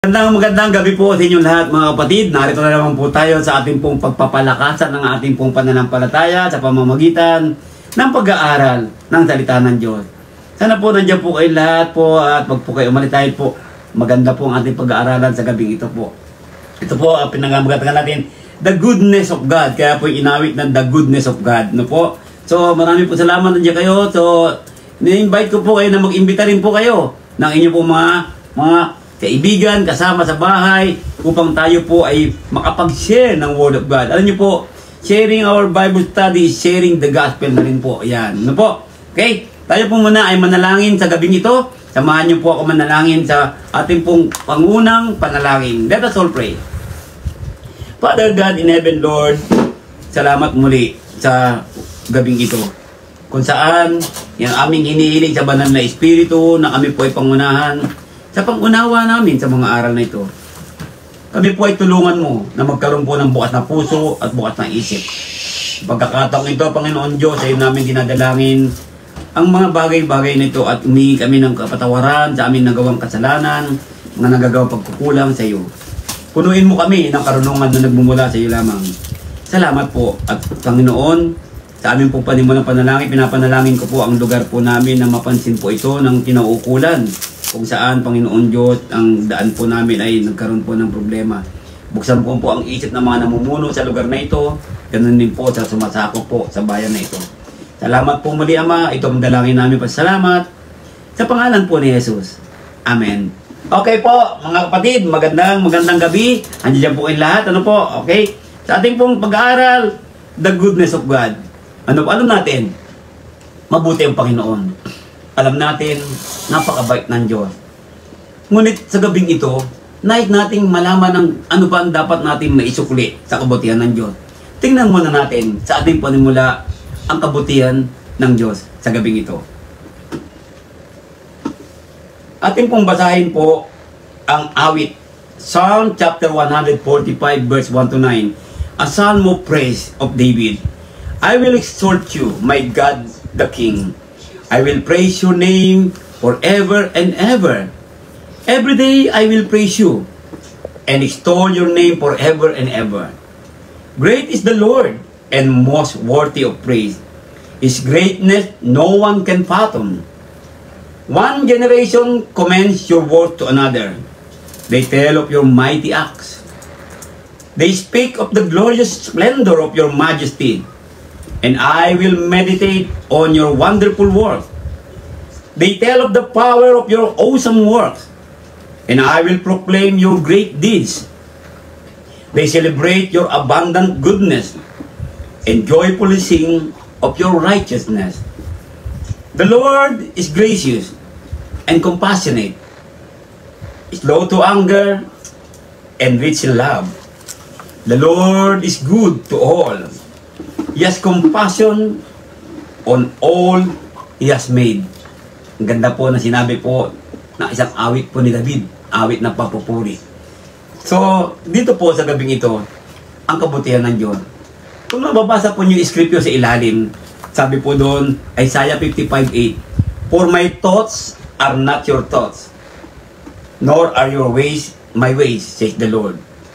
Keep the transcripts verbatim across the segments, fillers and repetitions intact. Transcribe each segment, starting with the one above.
Magandang magandang gabi po sa inyong lahat mga kapatid. Narito na naman po tayo sa ating pong pagpapalakasan ng ating pong pananampalataya sa pamamagitan ng pag-aaral ng salita ng Diyos. Sana po nandiyan po kayo lahat po at wag po kayo umalitahin po. Maganda po ang ating pag-aaralan sa gabing ito po. Ito po ang pinangamagatan natin, the goodness of God. Kaya po inawit ng the goodness of God. No po? So marami po salamat nandiyan kayo. So ni-invite ko po kayo na mag-imbita rin po kayo ng inyong po mga mga kaibigan, kasama sa bahay, upang tayo po ay makapag-share ng Word of God. Alam niyo po, sharing our Bible study is sharing the gospel na rin po. Ayan. Ano po? Okay? Tayo po muna ay manalangin sa gabing ito. Samahan niyo po ako manalangin sa ating pong pangunang panalangin. Let us all pray. Father God in heaven, Lord, salamat muli sa gabing ito. Kung saan, yung aming hinihiling sa banal na Espiritu na kami po ay pangunahan sa pangunawa namin sa mga aral na ito. Kami po ay tulungan mo na magkaroon po ng bukas na puso at bukas na isip. Pagkakataong ito, Panginoon Diyos, sa iyo namin dinadalangin ang mga bagay-bagay na ito at umingi kami ng kapatawaran sa aming nagawang kasalanan, mga nagagawang pagkukulang sa iyo. Punuin mo kami ng karunungan na nagmumula sa iyo lamang. Salamat po at Panginoon, sa aming pong panimulang panalangin, pinapanalangin ko po ang lugar po namin na mapansin po ito ng kinauukulan. Kung saan, Panginoon Diyos, ang daan po namin ay nagkaroon po ng problema. Buksan po po ang isip ng mga namumuno sa lugar na ito. Ganun din po sa sumasakop po sa bayan na ito. Salamat po muli, Ama. Ito ang dalangin namin. Pasalamat sa pangalan po ni Jesus. Amen. Okay po, mga kapatid, magandang magandang gabi. Andiyan po kayong lahat. Ano po? Okay? Sa ating pong pag-aaral, the goodness of God. Ano po? Alam natin, mabuti ang Panginoon. Alam natin, napakabait ng Diyos. Ngunit sa gabing ito, nais nating malaman ng ano ba ang dapat natin maisukli sa kabutihan ng Diyos. Tingnan muna natin sa ating panimula ang kabutihan ng Diyos sa gabing ito. Ating pong basahin po ang awit. Psalm chapter one forty-five verse one to nine. A psalm of praise of David. I will exalt you, my God the King. I will praise your name forever and ever. Every day I will praise you and extol your name forever and ever. Great is the Lord and most worthy of praise. His greatness no one can fathom. One generation commends your worth to another. They tell of your mighty acts. They speak of the glorious splendor of your majesty. And I will meditate on your wonderful works. They tell of the power of your awesome works, and I will proclaim your great deeds. They celebrate your abundant goodness, and joyfully sing of your righteousness. The Lord is gracious and compassionate, slow to anger, and rich in love. The Lord is good to all. He has compassion on all He has made. Ang ganda po na sinabi po na isang awit po ni David, awit na papupuri. So, dito po sa gabing ito, ang kabutihan ng Diyos. Kung mababasa po niyo yung scripture sa ilalim, sabi po doon, Isaiah fifty-five eight, For my thoughts are not your thoughts, nor are your ways my ways, says the Lord.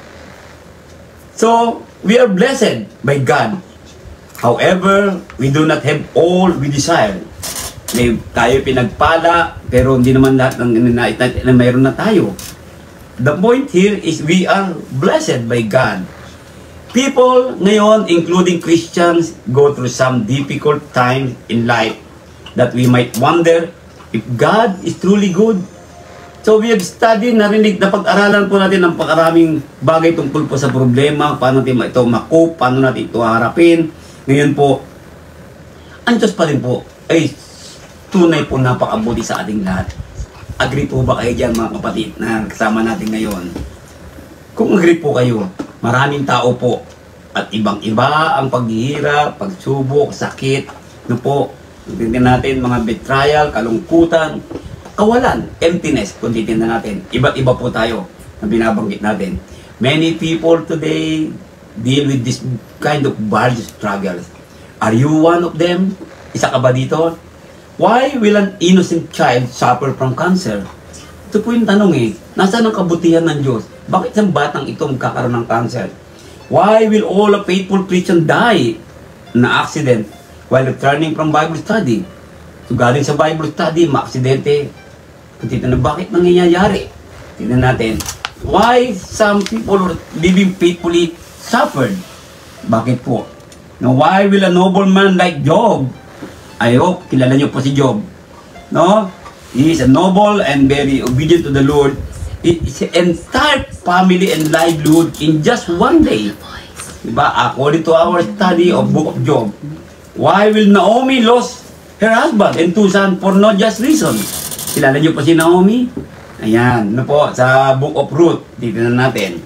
So, we are blessed by God. However, we do not have all we desire. May tayo pinagpala, pero hindi naman lahat ng na, na, na mayroon na tayo. The point here is we are blessed by God. People ngayon, including Christians, go through some difficult times in life that we might wonder if God is truly good. So we have studied, narinig, napag-aralan po natin ng pakaraming bagay tungkol po sa problema, paano natin ito makup, paano natin ito harapin. Ngayon po, ang Diyos pa rin po ay tunay po napakabuti sa ating lahat. Agree po ba kayo dyan mga kapatid na kasama natin ngayon? Kung agree po kayo, maraming tao po at ibang-iba ang paghihirap, pagsubok, sakit, no po, tingnan natin mga betrayal, kalungkutan, kawalan, emptiness, kung titignan natin. Iba't iba po tayo na binabanggit natin. Many people today deal with this kind of various struggles. Are you one of them? Isa ka ba dito? Why will an innocent child suffer from cancer? Ito Ito po yung tanong eh. Nasaan ang kabutihan ng Diyos? Bakit ang batang ito magkakaroon ng cancer? Why will all a faithful Christian die na accident while returning from Bible study? So galing sa Bible study, ma-aksidente. Titignan na bakit nangyayari? Tingnan natin. Why some people living faithfully suffered? Bakit po? Now, why will a nobleman like Job? I hope kilala niyo po si Job. No? He is a noble and very obedient to the Lord. His entire family and livelihood in just one day. Diba? According to our study of Book of Job. Why will Naomi lose her husband and two sons for no just reason? Kilala niyo po si Naomi? Ayan, ano po, sa Book of Ruth. Titignan natin.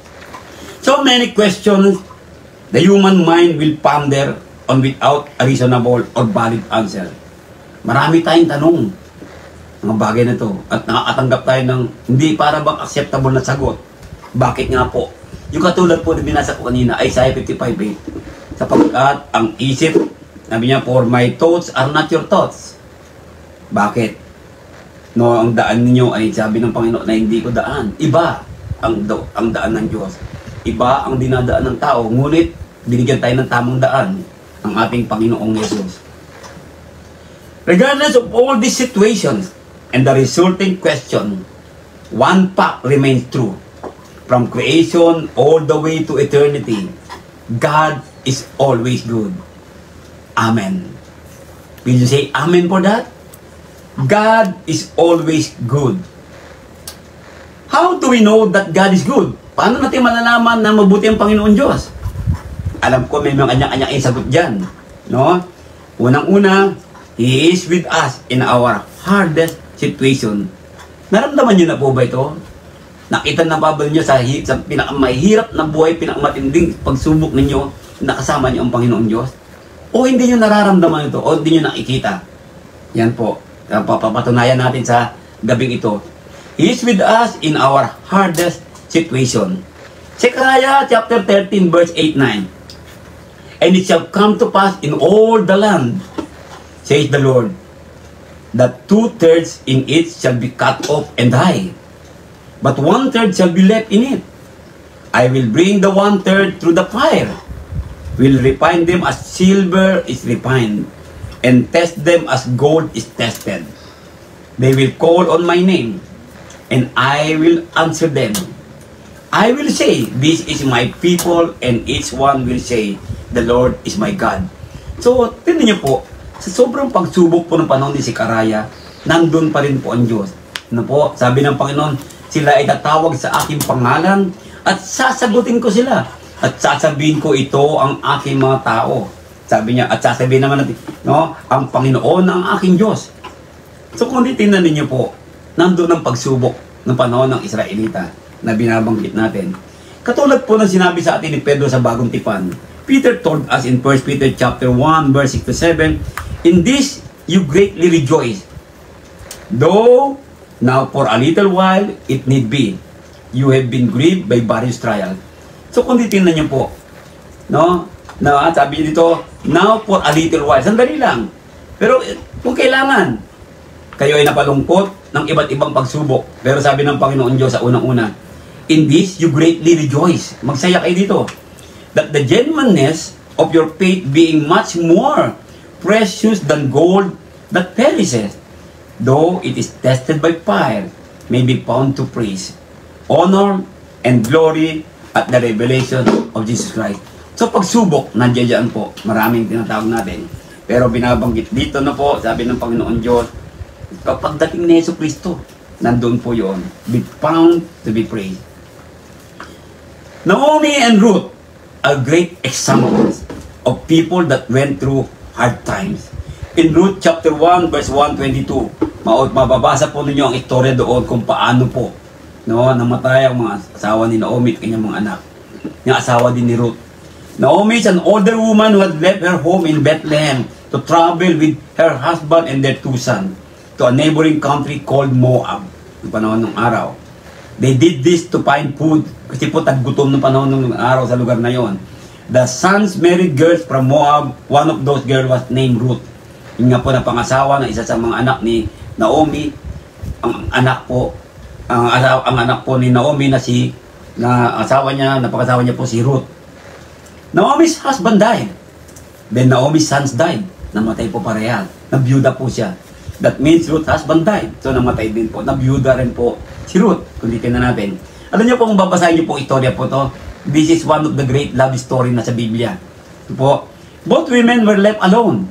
So many questions the human mind will ponder on without a reasonable or valid answer. Marami tayong tanong mga bagay na to at nakakatanggap tayo ng hindi para bang acceptable na sagot. Bakit nga po? Yung katulad po na binasa ko kanina, Isaiah fifty-five eight. Sapagkat ang isip, sabi niya, for my thoughts are not your thoughts. Bakit? No, ang daan ninyo ay sabi ng Panginoon na hindi ko daan. Iba ang, do, ang daan ng Diyos. Iba ang dinadaan ng tao. Ngunit, binigyan tayo ng tamang daan ang ating Panginoong Jesus. Regardless of all these situations and the resulting question, one fact remains true. From creation all the way to eternity, God is always good. Amen. Will you say amen for that? God is always good. How do we know that God is good? Paano natin malalaman na mabuti ang Panginoon Diyos? Alam ko may mga kanya-kanya sagot dyan. No? Unang-una, He is with us in our hardest situation. Naramdaman niyo na po ba ito? Nakita na ba ba niyo sa, sa pinakamahirap na buhay, pinakamatinding pagsubok ninyo, nakasama niyo ang Panginoon Diyos? O hindi niyo nararamdaman ito? O hindi niyo nakikita? Yan po. Papapatunayan natin sa gabing ito. He is with us in our hardest situation. Zechariah chapter thirteen verse eight nine. And it shall come to pass in all the land, says the Lord, that two-thirds in it shall be cut off and die, but one-third shall be left in it. I will bring the one-third through the fire, will refine them as silver is refined, and test them as gold is tested. They will call on my name, and I will answer them. I will say, this is my people, and each one will say, the Lord is my God. So, tingnan niyo po, sa sobrang pagsubok po ng panahon ni Zechariah, nandun pa rin po ang Diyos. Ano po, sabi ng Panginoon, sila ay tatawag sa aking pangalan, at sasagutin ko sila. At sasabihin ko, ito ang aking mga tao. Sabi niya, at sasabihin naman natin, no, ang Panginoon ang aking Diyos. So kung titingnan ninyo po, nandun ang pagsubok ng panahon ng Israelita na binabanggit natin. Katulad po ng sinabi sa atin ni Pedro sa Bagong Tipan, Peter told us in First Peter chapter one verse six to seven, in this you greatly rejoice, though now for a little while it need be, you have been grieved by various trials. So kung titingnan niyo po, no, na sabi dito, now for a little while, sandali lang. Pero kung kailangan, kayo ay napalungkot ng iba't ibang pagsubok. Pero sabi ng Panginoon Diyos sa unang-una, in this you greatly rejoice. Magsaya kayo dito. That the genuineness of your faith being much more precious than gold that perishes, though it is tested by fire, may be found to praise, honor, and glory at the revelation of Jesus Christ. So pagsubok, nandiyan dyan po. Maraming tinatawag natin. Pero binabanggit dito na po, sabi ng Panginoon Diyos, kapag dating ni Yesu Cristo, nandun po yon, be found to be praised. Naomi and Ruth are great examples of people that went through hard times. In Ruth chapter one verse one twenty-two, mababasa po ninyo ang istorya doon kung paano po, no, namatay ang mga asawa ni Naomi at kanyang mga anak. Yung asawa din ni Ruth. Naomi is an older woman who had left her home in Bethlehem to travel with her husband and their two sons to a neighboring country called Moab, yung panahon ng araw. They did this to find food kasi po taggutom ng panahon ng araw sa lugar na yon. The sons married girls from Moab. One of those girls was named Ruth. Yung nga po na pangasawa ng isa sa mga anak ni Naomi. Ang anak po ang, asawa, ang anak po ni Naomi na si na asawa niya, napakasawa niya po si Ruth. Naomi's husband died. Then Naomi's sons died. Namatay po pareha. Nabiyuda po siya. That means Ruth's husband died. So namatay din po. Nabiyuda rin po si Ruth. Kung tingnan natin. Alam niyo po kung babasahin niyo po istorya po to. This is one of the great love story na sa Biblia. So po, both women were left alone.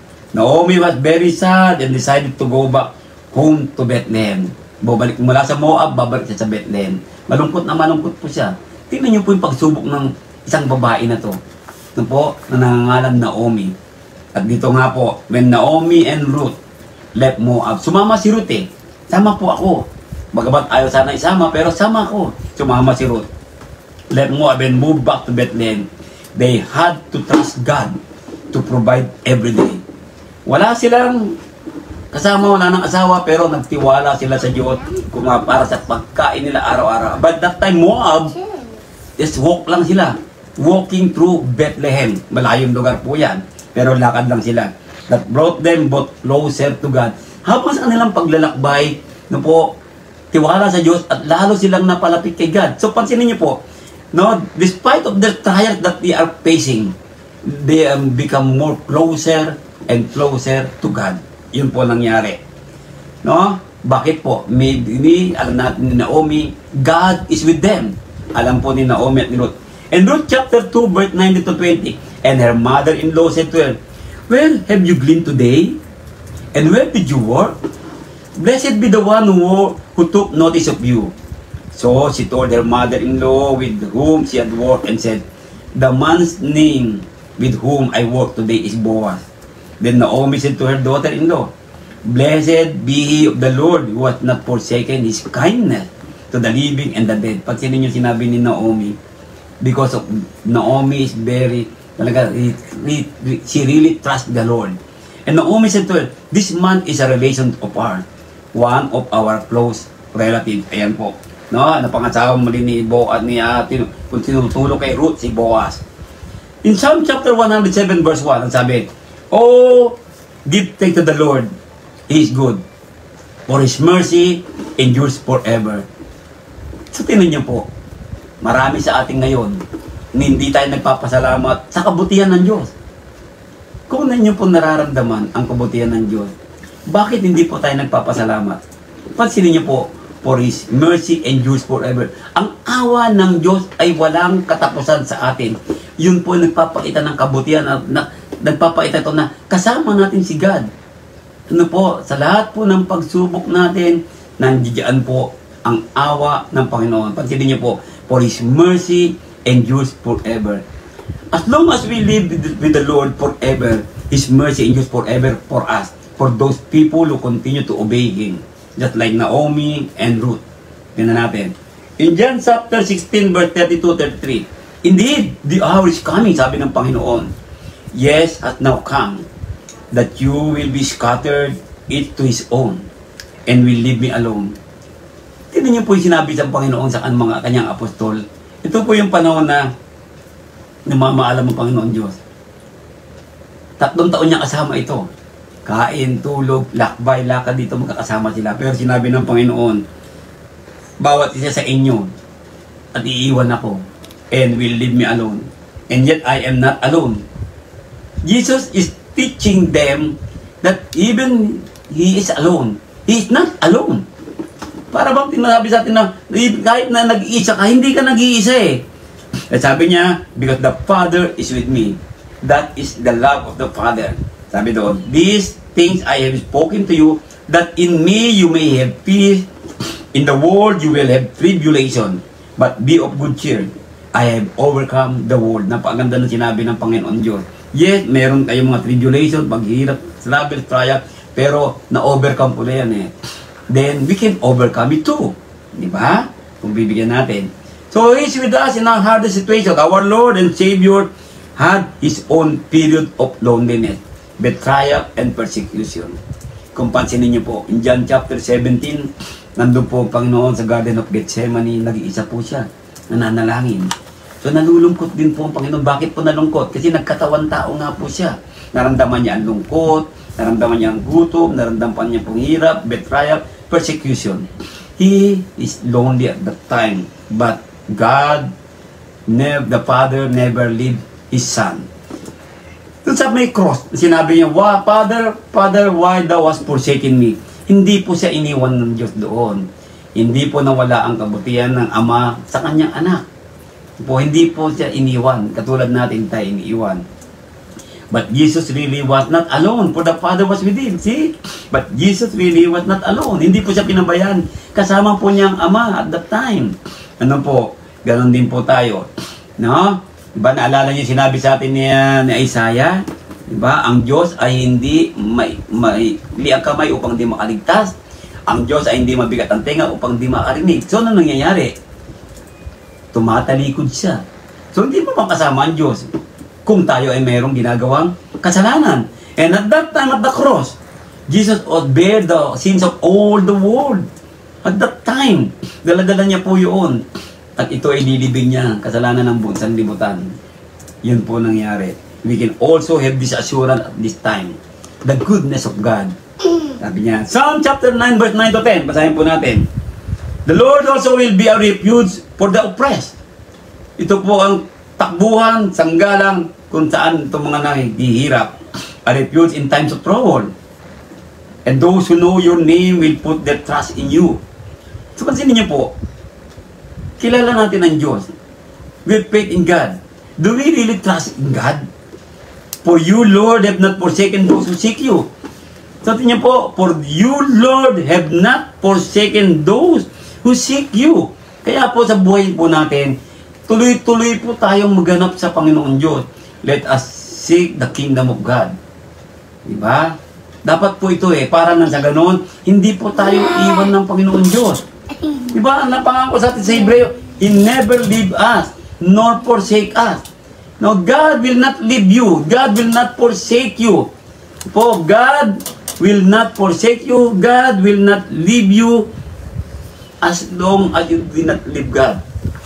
Naomi was very sad and decided to go back home to Bethlehem. Babalik mula sa Moab, babalik siya sa Bethlehem. Malungkot na malungkot po siya. Tingnan niyo po yung pagsubok ng isang babae na to. Ito po, na nangangalan Naomi. At dito nga po, when Naomi and Ruth left Moab, sumama si Ruth eh. Sama po ako. Bagamat ayaw sana isama, pero sama ako. Sumama si Ruth. Left Moab and moved back to Bethlehem. They had to trust God to provide every day. Wala silang kasama, wala ng asawa, pero nagtiwala sila sa Diyos kung para sa pagkain nila araw-araw. But that time, Moab, just walk lang sila. Walking through Bethlehem. Malayong lugar po yan. Pero lakad lang sila. That brought them both closer to God. Habang sa kanilang paglalakbay, no po, tiwala sa Diyos at lalo silang napalapit kay God. So pansinin niyo po, no, despite of the trials that they are facing, they um, become more closer and closer to God. Yun po nangyari. No? Bakit po? May, may, alam natin ni Naomi, God is with them. Alam po ni Naomi at ni Ruth. And Ruth chapter two, verse nineteen to twenty. And her mother-in-law said to her, well, have you gleaned today? And where did you work? Blessed be the one who, who took notice of you. So she told her mother-in-law with whom she had worked and said, the man's name with whom I work today is Boaz. Then Naomi said to her daughter-in-law, blessed be he of the Lord who hath not forsaken his kindness to the living and the dead. Pansinin niyo sinabi ni Naomi, because of Naomi is very, talaga, he, he, she really trusts the Lord. And Naomi said to her, this man is a relation of ours, one of our close relatives. Ayan po. No, napangasawa muli ni Boaz, ni Ate, kung tinutulong kay Ruth, si Boaz. In Psalm chapter one hundred seven verse one, ang sabi, oh, give thanks to the Lord, He is good, for His mercy endures forever. So tinan niyo po, marami sa ating ngayon, hindi tayo nagpapasalamat sa kabutihan ng Diyos. Kung ninyo po nararamdaman ang kabutihan ng Diyos, bakit hindi po tayo nagpapasalamat? Pansinin niyo po, for His mercy endures forever. Ang awa ng Diyos ay walang katapusan sa atin. Yun po nagpapakita ng kabutihan at na, nagpapakita ito na kasama natin si God. Ano po, sa lahat po ng pagsubok natin, nandiyan po ang awa ng Panginoon. Pansinin niyo po, for His mercy endures forever. As long as we live with the Lord forever, His mercy endures forever for us, for those people who continue to obey Him. Just like Naomi and Ruth. Tingnan natin. In John chapter sixteen, verse thirty-two to thirty-three, indeed, the hour is coming, sabi ng Panginoon. Yes, has now come, that you will be scattered, each to his own, and will leave me alone. Tingnan niyo po yung sinabi sa Panginoon sa mga kanyang apostol. Ito po yung panahon na namamaalam ang Panginoon Diyos. Tatlong taon niya kasama ito. Kain, tulog, lakbay, lakad dito magkakasama sila. Pero sinabi ng Panginoon, bawat isa sa inyo at iiwan ako and will leave me alone. And yet I am not alone. Jesus is teaching them that even He is alone. He is not alone. Para bang tinasabi sa atin na kahit na nag-iisa ka, hindi ka nag-iisa eh. At sabi niya, because the Father is with me. That is the love of the Father. Sabi doon, these things I have spoken to you, that in me you may have peace. In the world you will have tribulation, but be of good cheer. I have overcome the world. Napakaganda ng sinabi ng Panginoon Diyos. Yes, meron kayong mga tribulation, paghihirap, struggle, trial, pero na-overcome po na yan eh. Then we can overcome it too. Di ba? Kung bibigyan natin. So He's with us in our hardest situation. Our Lord and Savior had His own period of loneliness, betrayal, and persecution. Kung pansinin niyo po, in John chapter seventeen, nandun po ang Panginoon sa Garden of Gethsemane, nag-iisa po siya, nananalangin. So nalulungkot din po ang Panginoon. Bakit po nalungkot? Kasi nagkatawan tao nga po siya. Naramdaman niya ang lungkot, naramdaman niya ang gutom, naramdaman niya ang hirap, betrayal, persecution. He is lonely at that time. But God, never, the Father never leave His Son. Doon sa may cross, sinabi niya, "Wa, Father, Father, why thou hast forsaken me?" Hindi po siya iniwan ng Diyos doon. Hindi po nawala ang kabutihan ng Ama sa kanyang anak. Po, hindi po siya iniwan, katulad natin tayo iniiwan. But Jesus really was not alone, for the Father was with Him. See? But Jesus really was not alone. Hindi po siya pinabayaan. Kasama po niyang Ama at that time. Ano po? Ganon din po tayo. No? Diba, naalala niyo sinabi sa atin ni, uh, ni Isaiah? Diba? Ang Diyos ay hindi may, may liang kamay upang di makaligtas. Ang Diyos ay hindi mabigat ang tenga upang di makarinig. So, ano nangyayari? Tumatalikod siya. So, hindi mo makasama ang Diyos kung tayo ay mayroong ginagawang kasalanan. And at that time at the cross, Jesus would bear the sins of all the world. At that time, daladala niya po yun. At ito ay lilibing niya, kasalanan ng buong sanlibutan. Yun po nangyari. We can also have this assurance at this time. The goodness of God. Sabi niya, Psalm chapter nine, verse nine to ten. Basahin po natin. The Lord also will be a refuge for the oppressed. Ito po ang takbuhan, sanggalang, kung saan itong mga naghihirap. A refuge in times of trouble. And those who know your name will put their trust in you. So, pansinin niyo po, kilala natin ang Diyos. We have faith in God. Do we really trust in God? For you, Lord, have not forsaken those who seek you. So, tingnan po, for you, Lord, have not forsaken those who seek you. Kaya po sa buhay po natin, tuloy-tuloy po tayong maganap sa Panginoon Diyos. Let us seek the kingdom of God. Diba? Dapat po ito eh, para nang sa ganon, hindi po tayo iwan ng Panginoon Diyos. Diba? Ang napangako sa atin sa Hebreo, He never leave us, nor forsake us. No, God will not leave you. God will not forsake you. Po, God will not forsake you. God will not leave you as long as you will not leave God.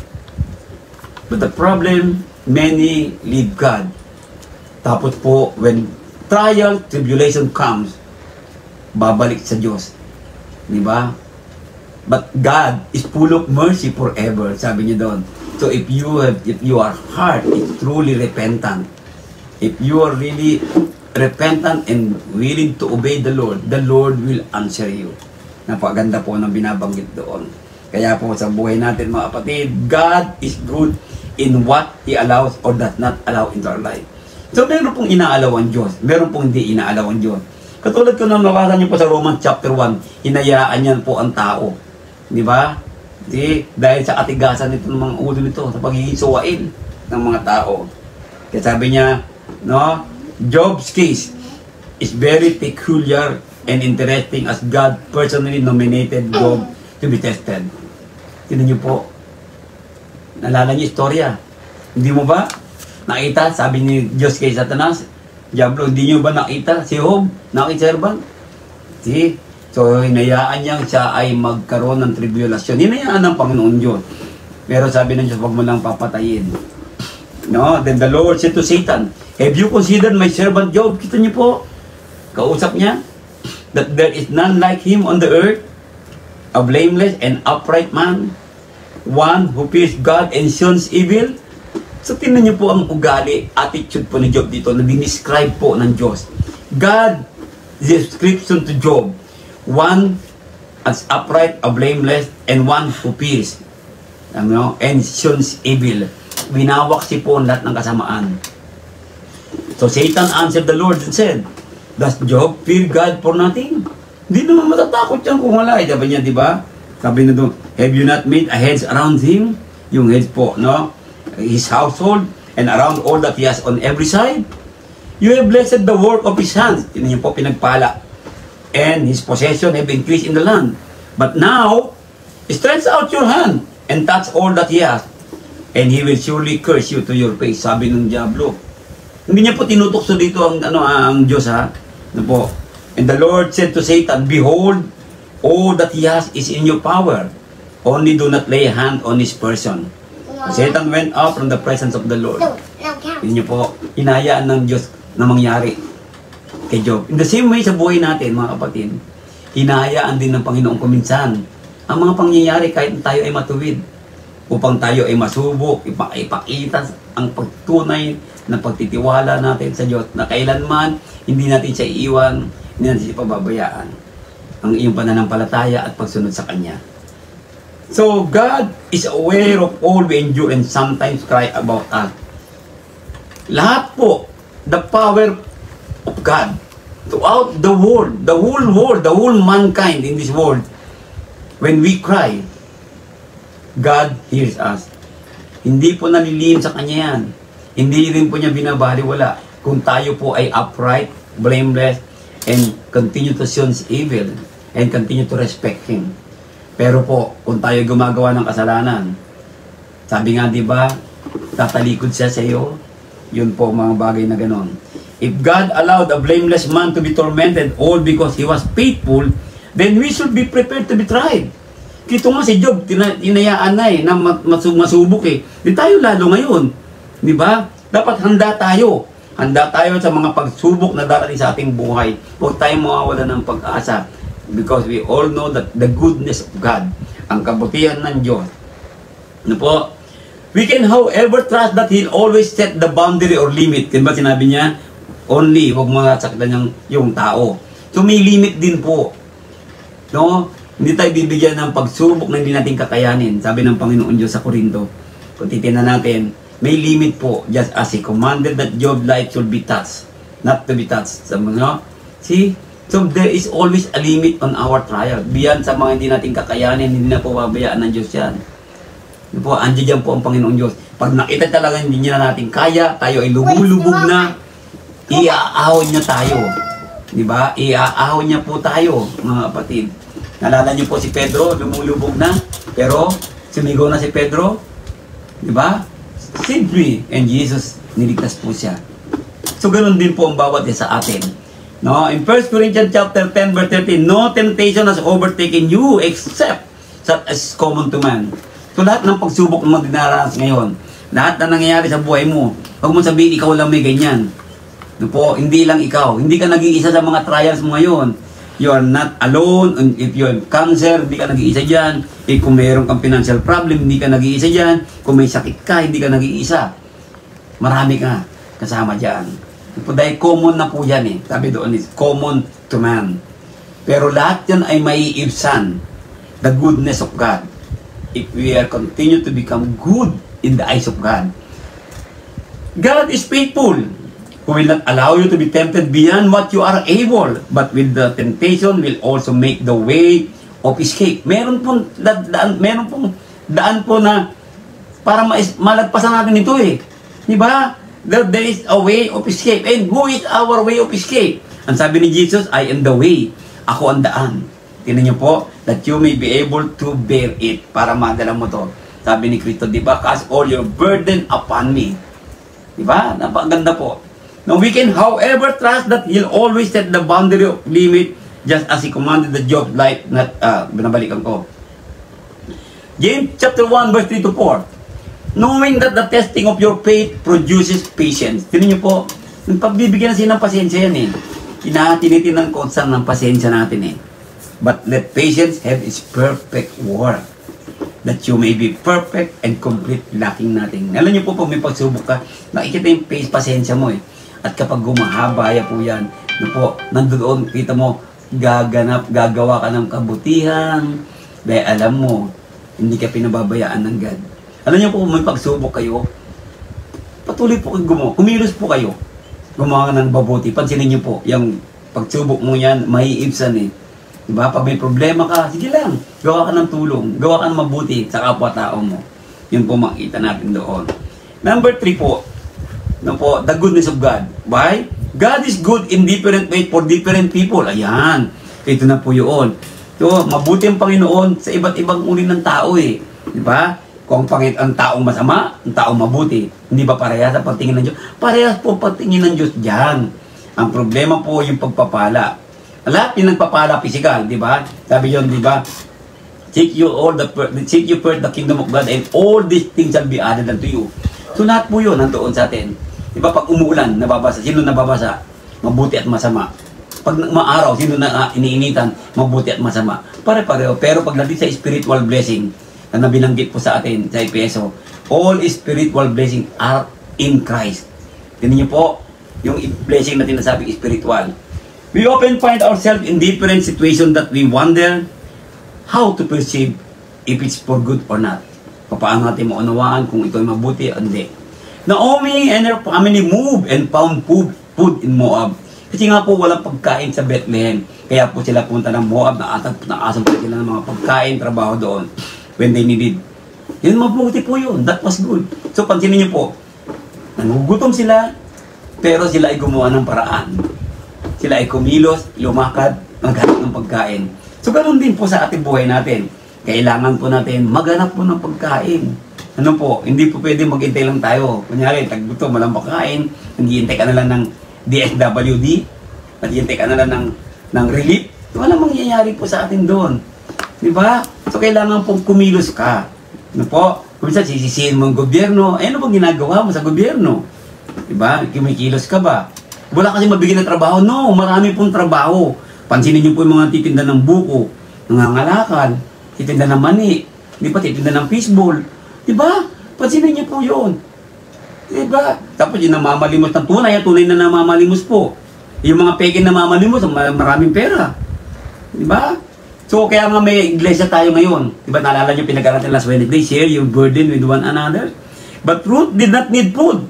But the problem, many leave God. Tapos po, when trial, tribulation comes, babalik sa Diyos. Diba? But God is full of mercy forever, sabi niya doon. So if you have, if your heart is truly repentant, if you are really repentant and willing to obey the Lord, the Lord will answer you. Napaganda po ng binabanggit doon. Kaya po sa buhay natin mga kapatid, God is good in what He allows or does not allow in our life. So meron pong inaalaw ang Diyos, meron pong hindi inaalaw ang Diyos. Katulad ko nang nabasa niyo po sa Romans chapter one, hinayaan niyan po ang tao. Di ba? Di, dahil sa katigasan nito ng mga ulo nito, sa pagiging suwain ng mga tao. Kaya sabi niya, no, Job's case is very peculiar and interesting as God personally nominated Job to be tested. Tignan niyo po. Nalala niyo istorya. Hindi mo ba nakita? Sabi ni Diyos kay Satanas, Diablo, hindi niyo ba nakita si Job? Nakitserban? See? So, hinayaan niya siya ay magkaroon ng tribulasyon. Hinayaan ng Panginoon Diyos. Pero sabi ng Diyos, wag mo lang papatayin. No? Then the Lord said to Satan, have you considered my servant Job? Kita niyo po, kausap niya, that there is none like him on the earth, a blameless and upright man, one who fears God and shuns evil. So, tingnan niyo po ang ugali, attitude po ni Job dito, na dinescribe po ng Diyos. God, description to Job, one as upright, a blameless, and one who fears, ano, and shuns evil. Winawak si po lahat ng kasamaan. So Satan answered the Lord and said, does Job fear God for nothing? Hindi naman matatakot yan kung wala. Eh, sabi niya, di ba? Sabi na doon, have you not made a hedge around him? Yung hedge po, no? His household, and around all that he has on every side. You have blessed the work of his hands. Yun yung po pinagpala. And his possession have increased in the land. But now, stretch out your hand and touch all that he has, and he will surely curse you to your face. Sabi ng Diablo. Hindi niya po tinutokso dito ang, ano, ang Diyos, ha? Ano po? And the Lord said to Satan, behold, all that he has is in your power. Only do not lay a hand on his person. So Satan went out from the presence of the Lord. Hindi niyo po, hinayaan ng Diyos na mangyari kay Job. In the same way sa buhay natin, mga kapatid, hinahayaan din ng Panginoon kuminsan ang mga pangyayari kahit tayo ay matuwid, upang tayo ay masubok, ipakita ang pagtunay na pagtitiwala natin sa Diyos na kailanman hindi natin siya iiwan, hindi natin siya pababayaan ang iyong pananampalataya at pagsunod sa Kanya. So, God is aware of all we endure and sometimes cry about us. Lahat po, the power of God throughout the world, the whole world, the whole mankind in this world, when we cry, God hears us. Hindi po nalilihim sa Kanya yan. Hindi rin po niya binabaliwala kung tayo po ay upright, blameless, and continue to shun evil, and continue to respect Him. Pero po, kung tayo gumagawa ng kasalanan, sabi nga, di ba, tatalikod siya sa iyo, yun po mga bagay na ganon. If God allowed a blameless man to be tormented all because he was faithful, then we should be prepared to be tried. Kito nga si Job, tinayaan na eh, na masubok eh. Di tayo lalo ngayon. Di ba? Dapat handa tayo. Handa tayo sa mga pagsubok na darating sa ating buhay. Huwag tayong mawawala ng pag-asa. Because we all know that the goodness of God, ang kabutihan ng Diyos. Ano po? We can however trust that He'll always set the boundary or limit. Diba sinabi niya? Only, huwag mga saktan yung, yung tao. So may limit din po. No? Hindi tayo bibigyan ng pagsubok na hindi natin kakayanin. Sabi ng Panginoon Diyos sa Korinto. Kung titignan natin, may limit po. Just as He commanded that Job's life should be touched. Not to be touched. Sabi no? See? So there is always a limit on our trial. Beyond sa mga hindi natin kakayanin, hindi na po babayaan ng Diyos yan. Ano po, andiyan po ang Panginoon Diyos. Pag nakita talaga hindi niya natin kaya, tayo ay lubog-lubog na, iaahon niya tayo. Diba? Iaahon niya po tayo, mga kapatid. Nalala niyo po si Pedro, lumulubog na, pero sumigaw na si Pedro, di ba? Save me. And Jesus, niligtas po siya. So, ganun din po ang bawat isa sa atin. No? In First Corinthians chapter ten, verse thirteen, no temptation has overtaken you except such as common to man. So, lahat ng pagsubok na dinaranas ngayon, lahat na nangyayari sa buhay mo, huwag mo sabihin, ikaw lang may ganyan. No po, hindi lang ikaw. Hindi ka nag-iisa sa mga trials mo ngayon. You are not alone. And if you have cancer, hindi ka nag-iisa dyan. Eh, kung mayroon kang financial problem, hindi ka nag-iisa dyan. Kung may sakit ka, hindi ka nag-iisa. Marami ka kasama dyan. Dahil common na po yan eh. Sabi doon is common to man. Pero lahat yan ay maiibsan. The goodness of God. If we are continue to become good in the eyes of God. God is faithful, who will not allow you to be tempted beyond what you are able, but with the temptation will also make the way of escape. Meron pong da daan, meron pong daan po na para malagpasan natin ito eh. Di ba? There, there is a way of escape. And who is our way of escape? Ang sabi ni Jesus, I am the way. Ako ang daan. Tingnan niyo po, that you may be able to bear it. Para madala mo to. Sabi ni Cristo, di ba? Cast all your burden upon me. Di ba? Napakaganda po. Now, we can, however, trust that He'll always set the boundary of limit just as He commanded the Job life. Not, uh, binabalikan ko. James chapter one, verse three to four. Knowing that the testing of your faith produces patience. Tinan niyo po, pagbibigyan na siya ng pasensya yan eh. Tinatinitin ng constant ng pasensya natin eh. But let patience have its perfect work, that you may be perfect and complete, lacking nothing. Alam niyo po, pag may pagsubok ka, nakikita yung pace, pasensya mo eh. At kapag gumahabaya po yan, no po, nandoon, kita mo, gaganap, gagawa ka ng kabutihan, dahil alam mo, hindi ka pinababayaan ng God. Alam niyo po, kung may pagsubok kayo, patuloy po kayo gumawa, kumilos po kayo, gumawa ka ng babuti. Pansinin niyo po, yung pagsubok mo yan, maiibsan eh. Diba? Pag may problema ka, sige lang, gawa ka ng tulong, gawa ka ng mabuti sa kapwa-tao mo. Yun po makita natin doon. Number three po, no po, the goodness of God. Why? God is good in different ways for different people. Ayan, ito na po yun. So, mabuti ang Panginoon sa iba't ibang uri ng tao eh. Diba? Kung pangit ang taong masama, ang taong mabuti, hindi ba parehas sa pagtingin ng Diyos? Parehas po pagtingin ng Diyos dyan. Ang problema po yung pagpapala. Lahat yung nagpapala physical, di ba? Sabi yun, di ba? Seek you all the seek you first the kingdom of God and all these things shall be added unto you. So lahat po yun nandoon sa atin. Di ba pag umuulan, nababasa, sino nababasa? Mabuti at masama. Pag maaraw, sino na uh, iniinitan? Mabuti at masama. pare-pareho. Pero pagdating sa spiritual blessing, na nabinanggit po sa atin sa Efeso, all spiritual blessing are in Christ. Tingnan niyo po, yung blessing na tinasabing spiritual. We often find ourselves in different situations that we wonder how to perceive if it's for good or not. Paano natin maunawaan kung ito ay mabuti o hindi. Naomi and her family moved and found food, food in Moab. Kasi nga po walang pagkain sa Bethlehem. Kaya po sila punta ng Moab, nakasang po sila ng mga pagkain, trabaho doon when they needed. Yun, mabuti po yun. That was good. So pansinin niyo po, nagugutom sila, pero sila ay gumawa ng paraan. Sila ay kumilos, lumakad, maghanap ng pagkain. So ganoon din po sa ating buhay natin. Kailangan po natin maghanap po ng pagkain. Ano po, hindi po pwede maghintay lang tayo. Kunyari, tagbuto, walang pagkain, naghihintay ka na lang ng D S W D, naghihintay ka na lang ng, ng relief. Walang mangyayari po sa atin doon. Di ba? So kailangan pong kumilos ka. Ano po? Kung minsan sisisihin mo ang gobyerno, eh ano bang ginagawa mo sa gobyerno? Diba? Kumikilos ka ba? Wala kasi mabigyan ng trabaho. No, marami pong trabaho. Pansinin niyo po yung mga titinda ng buko, nangangalakal, titinda ng mani, di ba? Titinda ng fishball. Diba? Pansinin niyo po yun. Diba? Tapos yung namamalimos ng tunay, tunay na namamalimos po. Yung mga peking namamalimos, maraming pera. Diba? So, kaya nga may iglesia tayo ngayon. Diba, naalala nyo, pinag-aral natin last Wednesday, share your burden with one another. But Ruth did not need food.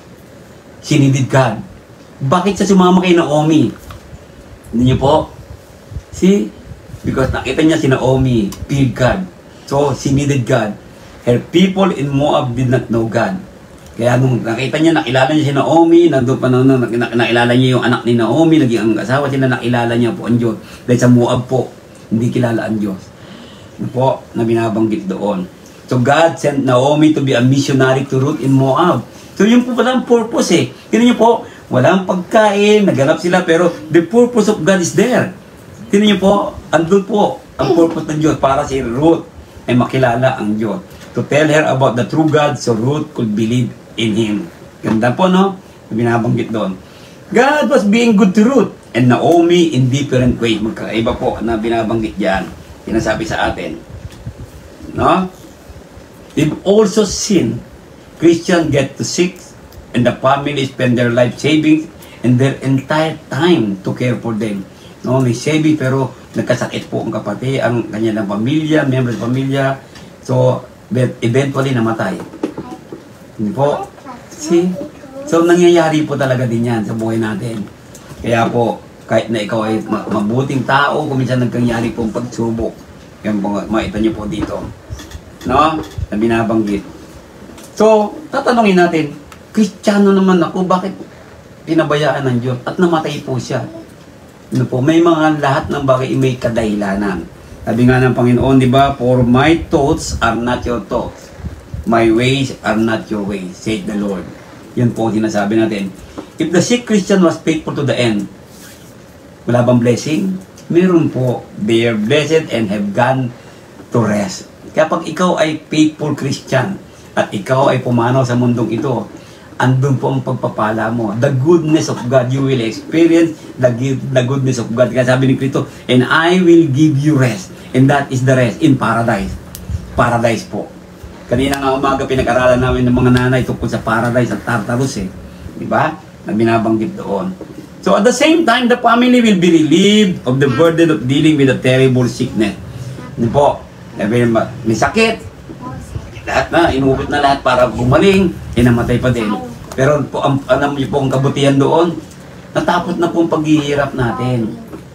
She needed God. Bakit sa sumama kay Naomi? Hindi nyo po? See? Because nakita niya si Naomi, feared God. So, she needed God. Her people in Moab did not know God. Kaya nung nakita niya, nakilala niya si Naomi, nandun pa nung nakilala niya yung anak ni Naomi, naging ang asawa sila, nakilala niya po ang Diyos. Dahil sa Moab po, hindi kilala ang Diyos. Ano po, na binabanggit doon. So God sent Naomi to be a missionary to Ruth in Moab. So yun po pala ang purpose eh. Tignan niyo po, walang pagkain, naganap sila, pero the purpose of God is there. Tignan niyo po, andun po ang purpose ng Diyos para si Ruth ay makilala ang Diyos. To tell her about the true God so Ruth could believe in Him. Ganda po, no? Binabanggit doon. God was being good to Ruth and Naomi in different ways. Magkaiba po na binabanggit diyan. Sinasabi sa atin. No? They've also seen Christians get to sick and the family spend their life savings and their entire time to care for them. No, may saving pero nagkasakit po ang kapatid, ang kanyang pamilya, members ng pamilya. So, eventually namatay. Hindi po? See? So, nangyayari po talaga din yan sa buhay natin. Kaya po, kahit na ikaw ay mabuting tao, kung minsan nagkangyari po ang pagsubok. Yan po, makita niyo po dito. No? Na binabanggit. So, tatanungin natin, Kristiyano naman ako, bakit pinabayaan ng Diyos? At namatay po siya. Ano po, may mga lahat ng bagay may kadahilanan. Sabi nga ng Panginoon, di ba? For my thoughts are not your thoughts. My ways are not your ways, said the Lord. Yan po ang sinasabi natin. If the sick Christian was faithful to the end, wala bang blessing? Meron po. They are blessed and have gone to rest. Kaya pag ikaw ay faithful Christian at ikaw ay pumanaw sa mundong ito, andun po ang pagpapala mo. The goodness of God, you will experience the, the goodness of God. Kaya sabi ni Cristo, and I will give you rest. And that is the rest in paradise. Paradise po. Kanina nga umaga pinag-aralan namin ng mga nanay tungkol sa paradise at Tartarus eh. Diba? Na binabanggit doon. So at the same time, the family will be relieved of the burden of dealing with a terrible sickness. Hindi po. May sakit. Lahat na, inuubot na lahat para gumaling, inamatay pa din. Pero po, ang, alam niyo po ang kabutihan doon, natapos na po ang paghihirap natin.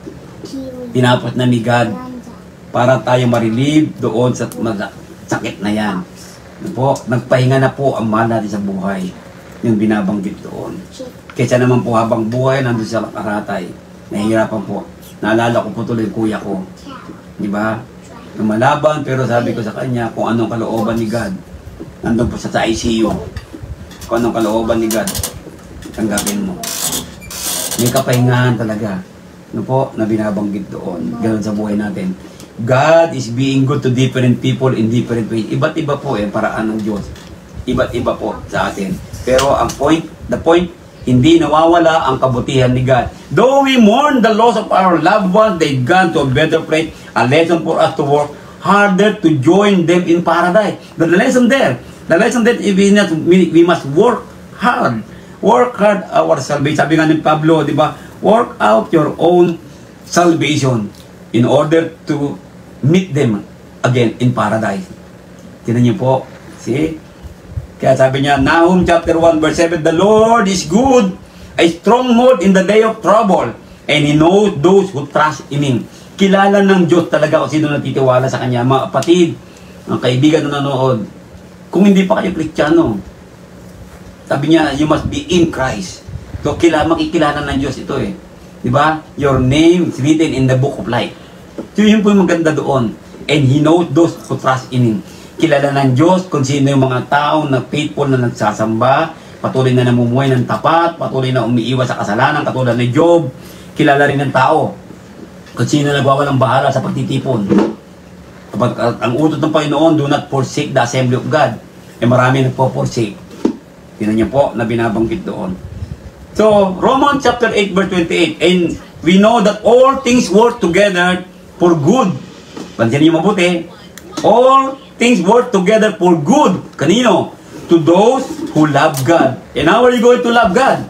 Tinapos na ni God para tayo ma-relieve doon sa sakit na yan. Po, nagpahinga na po ang mahal natin sa buhay. Yung binabanggit doon. Kaysa naman po habang buhay nandun sa karatay. Nahihirapan po. Naalala ko po tuloy kuya ko. Di ba? Lumalaban, pero sabi ko sa kanya kung anong kalooban ni God. Nandun po sa I C U. Kung anong kalooban ni God, tanggapin mo. May kapahingahan talaga. Ano po, na binabanggit doon. Ganoon sa buhay natin. God is being good to different people in different ways. Iba't iba po eh, paraan ng Diyos. Iba't iba po sa atin. Pero ang point, the point, hindi nawawala ang kabutihan ni God. Though we mourn the loss of our loved ones, they've gone to a better place, a lesson for us to work harder to join them in paradise. The lesson there, the lesson that we, we must work hard. Work hard our salvation. Sabi nga ni Pablo, di ba? Work out your own salvation in order to meet them again in paradise. Tinan niyo po. See? Kaya sabi niya, Nahum chapter one verse seven, the Lord is good, a stronghold in the day of trouble, and He knows those who trust in Him. Kilala ng Diyos talaga kung sino natitiwala sa Kanya. Mga kapatid, mga kaibigan na nanonood, kung hindi pa kayo Kristiyano, sabi niya, you must be in Christ. So, kilala, makikilala ng Diyos ito eh. Diba? Your name is written in the book of life. So, yun po yung maganda doon. And He knows those who trust in Him. Kilala ng Diyos kung sino yung mga tao na faithful na nagsasamba, patuloy na namumuhay ng tapat, patuloy na umiiwas sa kasalanan, katulad ni Job. Kilala rin ng tao kung sino nagwawalang bahala sa pagtitipon. Kapag uh, ang utot ng Panginoon, do not forsake the assembly of God. Eh marami nagpo-forsake. Yun niyo po na binabanggit doon. So, Romans chapter eight verse twenty-eight, and we know that all things work together for good. Pansin niyo mabuti. All things work together for good. Kanino? To those who love God. And how are you going to love God?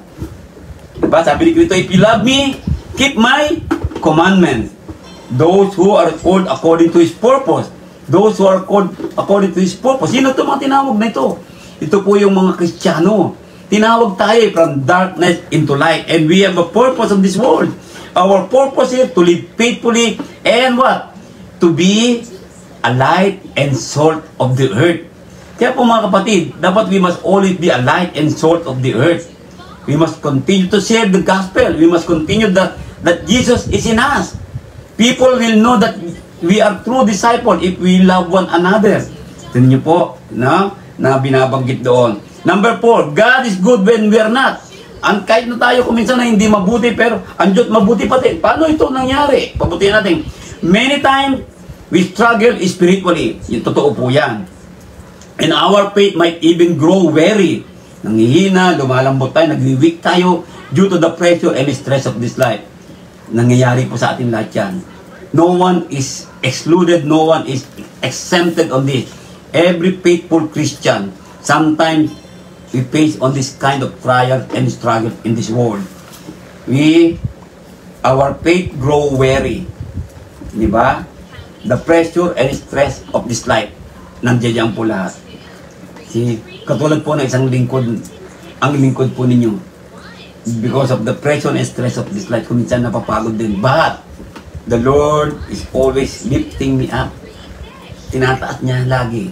Diba? Sabi ni Cristo, if you love me, keep my commandments. Those who are called according to His purpose. Those who are called according to His purpose. Sino ito mga tinawag na ito? Ito po yung mga Kristiyano. Tinawag tayo from darkness into light. And we have a purpose of this world. Our purpose is to live faithfully and what? To be a light and salt of the earth. Kaya po mga kapatid, dapat we must always be a light and salt of the earth. We must continue to share the gospel. We must continue that, that Jesus is in us. People will know that we are true disciples if we love one another. Tignan niyo po, no? Na binabanggit doon. Number four, God is good when we are not. Ang kahit na tayo kung minsan na hindi mabuti, pero ang Diyos mabuti pati. Paano ito nangyari? Pabutihan natin. Many times, we struggle spiritually. Yung totoo po yan. And our faith might even grow weary. Nangihina, lumalambot tayo, nagwi-weak tayo due to the pressure and stress of this life. Nangyayari po sa atin lahat yan. No one is excluded, no one is exempted on this. Every faithful Christian, sometimes we face on this kind of trial and struggle in this world. We, our faith grow weary. Diba? The pressure and stress of this life, nandiyan po lahat. Si, katulad po ng isang lingkod, ang lingkod po ninyo, because of the pressure and stress of this life, kung minsan napapagod din. But, the Lord is always lifting me up. Tinataas niya lagi.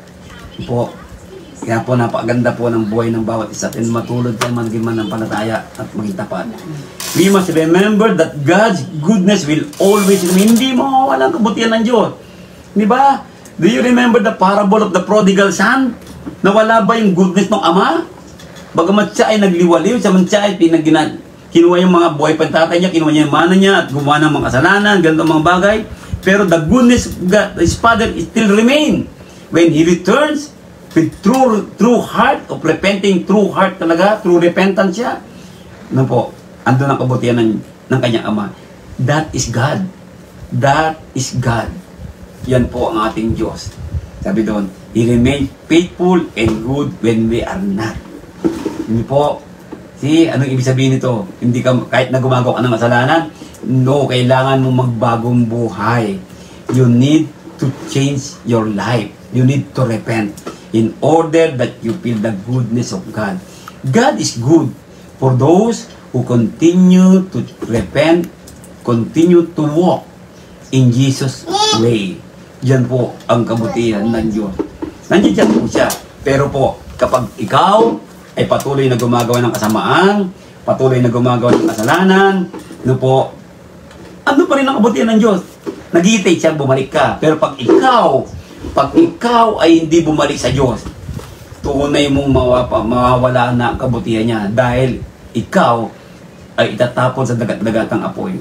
Po, kaya po napakaganda po ng buhay ng bawat isa. At matulad tayo maging mananampalataya at maging tapat. We must remember that God's goodness will always remain. Hindi mawawala ang kabutihan ng Diyos. Di ba? Do you remember the parable of the prodigal son? Nawala ba yung goodness ng ama? Bagamat siya ay nagliwaliw, siya ay pinagginag. Kinuha yung mga buhay pantatay niya, kinuha niya yung mana niya at gumawa ng mga kasalanan, ganito mga bagay. Pero the goodness of God, his father, still remain. When he returns with true true heart of repenting, true heart talaga, true repentance siya. Ano po? Ando ang kabutihan ng, ng kanyang ama. That is God. That is God. Yan po ang ating Diyos. Sabi doon, He remains faithful and good when we are not. Hindi po. See, anong ibig sabihin nito? Hindi ka, kahit na gumagawa ka ng kasalanan, no, kailangan mo magbagong buhay. You need to change your life. You need to repent in order that you feel the goodness of God. God is good for those who continue to repent, continue to walk in Jesus' way. Yan po ang kabutihan ng Diyos. Nandiyan po siya. Pero po, kapag ikaw ay patuloy na gumagawa ng kasamaan, patuloy na gumagawa ng kasalanan, ano po, ano pa rin ang kabutihan ng Diyos? Nag-iitay siya, bumalik ka. Pero pag ikaw, pag ikaw ay hindi bumalik sa Diyos, tunay mong mawapa, mawawala na ang kabutihan niya dahil ikaw ay itatapon sa dagat-dagatang apoy.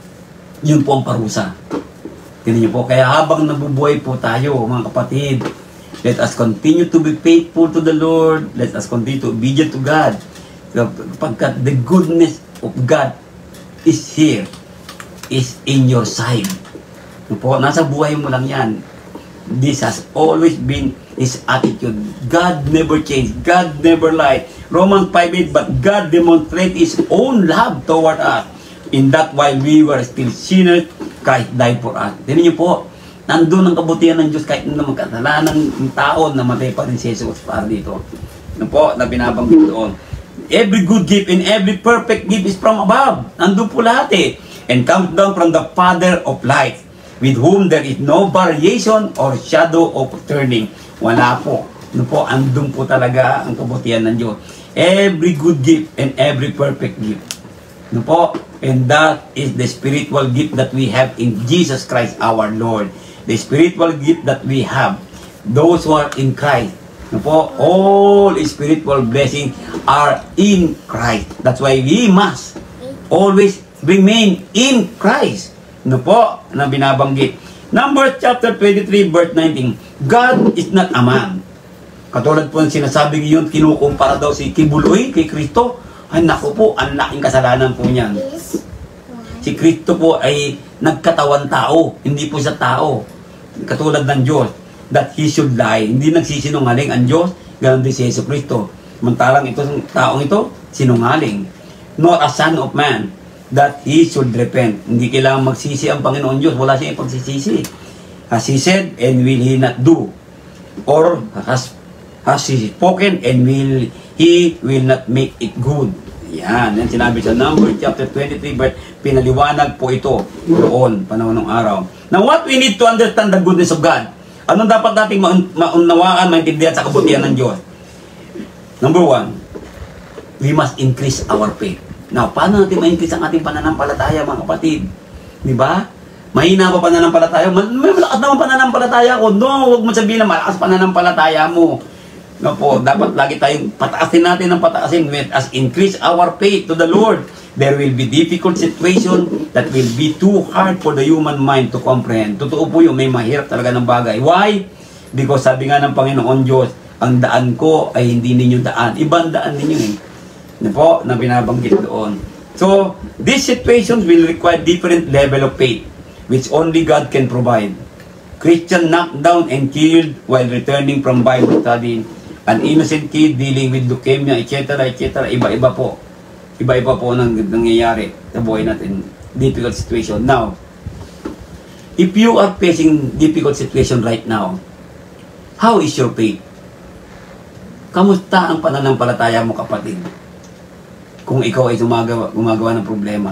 Yun po ang parusa. Tingnan niyo po, kaya habang nabubuhay po tayo, mga kapatid, let us continue to be faithful to the Lord. Let us continue to be obedient to God. Pagkat the goodness of God is here, is in your side. Ano po, nasa buhay mo lang yan. This has always been His attitude. God never changed. God never lied. Romans five eight, but God demonstrates His own love toward us, in that while we were still sinners, Christ died for us. Tignan niyo po, nandun ang kabutihan ng Diyos kahit na magkasalanan ng tao, namatay pa rin si Jesus para dito. Ano po, na binabanggit doon. Every good gift and every perfect gift is from above. Nandun po lahat eh. And comes down from the Father of lights, with whom there is no variation or shadow of turning. Wala po. Ano po, andun po talaga ang kabutihan ng Diyos. Every good gift and every perfect gift. Ano po? And that is the spiritual gift that we have in Jesus Christ our Lord. The spiritual gift that we have, those who are in Christ. Ano po? All spiritual blessings are in Christ. That's why we must always remain in Christ. Ano po? Na binabanggit. Numbers chapter twenty-three verse nineteen. God is not a man. Katulad po ng sinasabi ngayon, kinukumpara daw si Kibuloy kay Kristo. Ay naku po, ang laking kasalanan po niyan. Si Kristo po ay nagkatawan tao, hindi po siya tao. Katulad ng Diyos, that He should lie. Hindi nagsisinungaling ang Diyos, ganoon din si Yesu Kristo. Mantalang ito, taong ito, sinungaling. Not a son of man, that He should repent. Hindi kailangan magsisi ang Panginoon Diyos, wala siyang ipagsisisi. Has He said, and will He not do? Or has, has He spoken, and will He will not make it good. Yan, yan sinabi sa Numbers chapter twenty-three, but pinaliwanag po ito doon, panahon ng araw. Now, what we need to understand the goodness of God? Anong dapat nating maunawaan, maintindihan sa kabutihan ng Diyos? Number one, we must increase our faith. Now, paano natin ma-increase ang ating pananampalataya, mga kapatid? Di ba? Mahina pa pananampalataya? May malakas naman pananampalataya ko. No, huwag mo sabihin na malakas pananampalataya mo. No po, dapat lagi tayong pataasin natin ng pataasin. As increase our faith to the Lord, there will be difficult situation that will be too hard for the human mind to comprehend. Totoo po yun, may mahirap talaga ng bagay. Why? Because sabi nga ng Panginoon Diyos, ang daan ko ay hindi ninyo daan. Ibang daan ninyo eh. No po, na binabanggit doon. So, these situations will require different level of faith, which only God can provide. Christian knocked down and killed while returning from Bible study. An innocent kid dealing with leukemia, et cetera, et cetera. Iba-iba po. Iba-iba po nang nangyayari sa buhay natin. Difficult situation. Now, if you are facing difficult situation right now, how is your faith? Kamusta ang pananampalataya mo, kapatid? Kung ikaw ay gumagawa, gumagawa ng problema.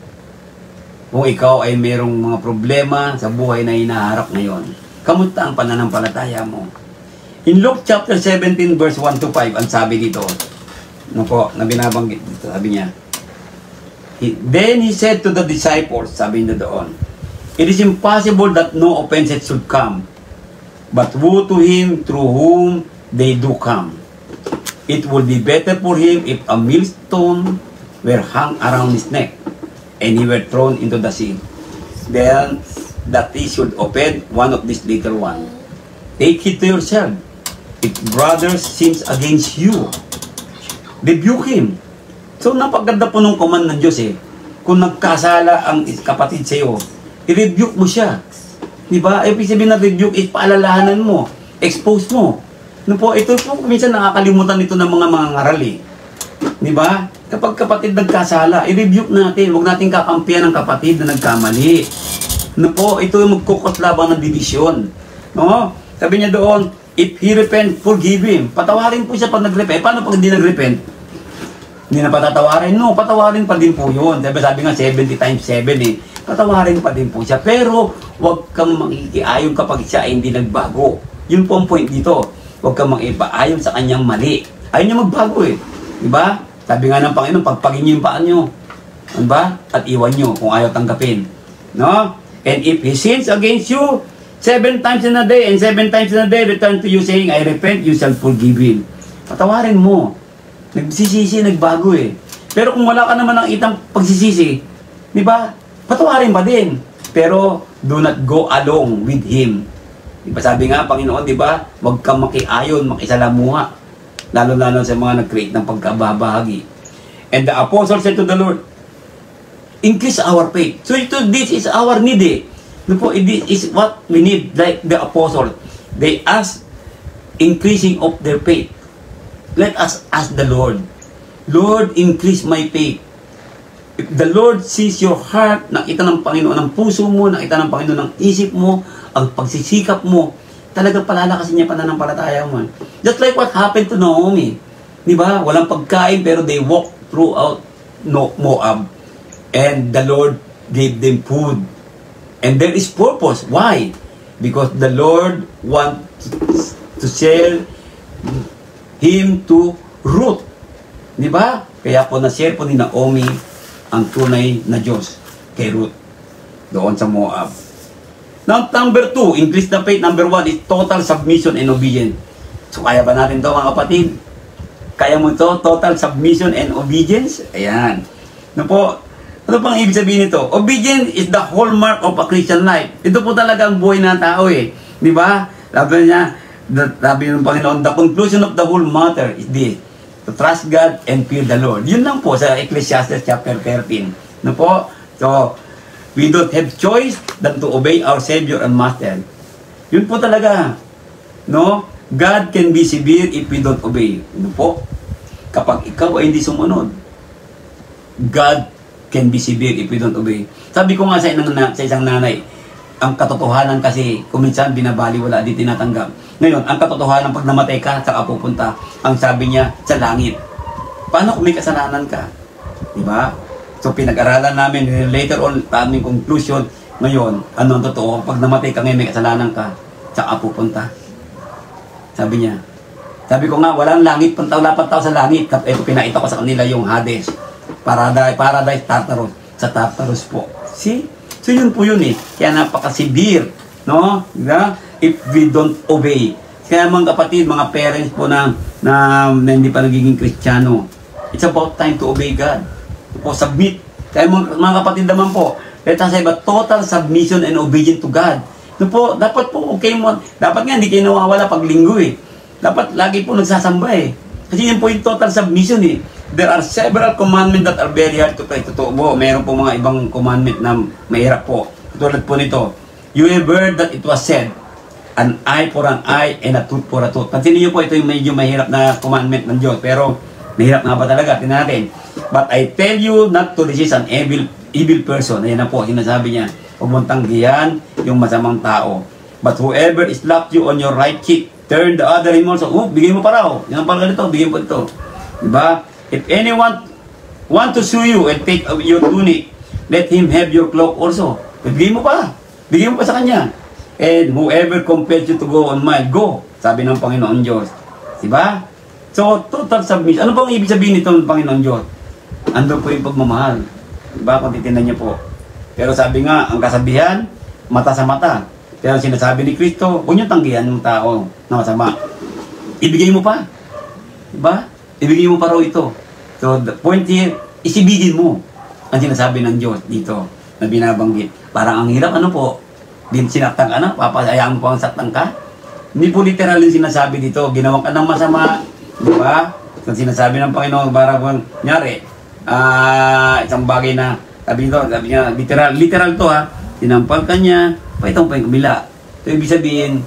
Kung ikaw ay mayroong mga problema sa buhay na hinaharap ngayon, kamusta ang pananampalataya mo? In Luke chapter seventeen verse one to five, ang sabi dito, ano po, na binabanggit dito, sabi niya, he, then he said to the disciples, sabi niya doon, it is impossible that no offenses should come, but woe to him through whom they do come. It would be better for him if a millstone were hung around his neck, and he were thrown into the sea, then that he should offend one of these little ones. Take it to yourself. If brother sins against you, rebuke him. So, napaganda po nung command ng Diyos eh. Kung nagkasala ang kapatid sa iyo, i-rebuke mo siya. Diba? Ibig sabihin na rebuke is paalalahanan mo. Expose mo. No po, ito po, minsan nakakalimutan ito ng mga mga ngaral eh. Diba? Kapag kapatid nagkasala, i-rebuke natin. Huwag natin kakampihan ng kapatid na nagkamali. No po, ito yung magkukot labang ng division. No? Sabi niya doon, if he repent, forgive him. Patawarin po siya pag nag-repent. Paano pag hindi nag-repent? Hindi na patatawarin? No, patawarin pa din po yun. Sabi, sabi nga seventy times seven eh. Patawarin pa din po siya. Pero, huwag kang makikiayon kapag siya ay hindi nagbago. Yun po ang point dito. Huwag kang makipaayon sa kanyang mali. Ayaw niya magbago eh. Diba? Sabi nga ng Panginoon, pagpagin niyo yung paan niyo. Diba? At iwan niyo kung ayaw tanggapin. No? And if he sins against you, seven times in a day, and seven times in a day, return to you saying, I repent, you shall forgive him. Patawarin mo. Nagsisisi, nagbago eh. Pero kung wala ka naman nakitang pagsisisi, di ba? Patawarin pa din. Pero, do not go along with him. Di ba sabi nga, Panginoon, di ba? Huwag kang makiayon, makisalamuha. Lalo-lalo sa mga nag-create ng pagkababahagi. And the apostle said to the Lord, increase our faith. So ito, this is our need eh. Ano po, this is what we need, like the apostle. They ask increasing of their faith. Let us ask the Lord, Lord, increase my faith. If the Lord sees your heart, nakita ng Panginoon ang puso mo, nakita ng Panginoon ang isip mo, ang pagsisikap mo, talagang palalakasin niya pananampalataya mo. Just like what happened to Naomi. Di ba? Walang pagkain pero they walked throughout Moab. And the Lord gave them food. And there is purpose. Why? Because the Lord wants to sell him to Ruth. Di ba? Kaya po na-share po ni Naomi ang tunay na Diyos kay Ruth doon sa Moab. Now, number two, increase the faith. Number one is total submission and obedience. So, kaya ba natin to mga kapatid? Kaya mo to total submission and obedience? Ayan. Ano po? Ano pang ibig sabihin nito? Obedience is the hallmark of a Christian life. Ito po talaga ang buhay ng tao eh. Di ba? Sabi niya, sabi ng Panginoon, the conclusion of the whole matter is this: to trust God and fear the Lord. Yun lang po sa Ecclesiastes chapter thirteen. No po? So, we don't have choice than to obey our Savior and Master. Yun po talaga. No? God can be severe if we don't obey. No po? Kapag ikaw ay hindi sumunod, God can be severe if we don't obey. Sabi ko nga sa, inang, sa isang nanay, ang katotohanan kasi kuminsan binabaliwala, di tinatanggap. Ngayon, ang katotohanan pag namatay ka, saka pupunta, ang sabi niya, sa langit. Paano kung may kasalanan ka? Diba? So, pinag-aralan namin, later on, aming conclusion, ngayon, ano ang totoo? Pag namatay ka ngayon, may kasalanan ka, saka pupunta. Sabi niya. Sabi ko nga, walang langit, punta, wala pa tao sa langit. Ito, pinaita ko sa kanila yung Hades. Paradise, Paradise, Tartarus. Sa Tartarus po. See? So, yun po yun eh. Kaya napaka-severe. No? Diba? If we don't obey. Kaya mga kapatid, mga parents po na, na, na hindi pa nagiging Kristiyano, it's about time to obey God. Po, submit. Kaya mga, mga kapatid naman po, let us have a total submission and obedience to God. No po, dapat po, okay mo, dapat nga hindi kayo nawawala pag linggo eh. Dapat lagi po nagsasamba eh. Kasi yun po yung total submission eh. There are several commandments that are very hard to pray. Totoo po, meron po mga ibang commandment na mahirap po. Tulad po nito, you have heard that it was said, an eye for an eye and a tooth for a tooth. Pansinin niyo po, ito yung medyo mahirap na commandment ng Diyos. Pero, mahirap nga ba talaga? Tingnan natin. But I tell you not to resist an evil evil person. Ayan na po, sinasabi niya. Huwag mong tanggihan yung masamang tao. But whoever slaps you on your right cheek, turn the other him also. Oh, bigay mo pa raw. Yan ang pala nito, bigay mo pa ito. Diba? If anyone want to sue you and take your tunic, let him have your cloak also. Bigay mo pa. Bigay mo pa sa kanya. And whoever compels you to go on mile, go. Sabi ng Panginoon Diyos. Diba? So, total submission. Ano bang ibig sabihin nito ng Panginoon Diyos? Ando po yung pagmamahal. Diba? Kung titignan niyo po. Pero sabi nga, ang kasabihan, mata sa mata. Pero sinasabi ni Kristo, huwag niyo tanggihan yung tao na masama. Ibigay mo pa. Diba? Ibigay mo pa raw ito. So, the point here, isibigin mo ang sinasabi ng Diyos dito na binabanggit. Parang ang hirap, ano po, din sinaktan ka na, papasayaan mo po ang saktan ka. Hindi po literal yung sinasabi dito, ginawa ka ng masama, di ba? So, sinasabi ng Panginoon, parang, nyari, uh, isang bagay na, sabi nito, sabi niya, literal, literal to ha, sinampal ka niya, paitong pa yung kabila. So, ibig sabihin,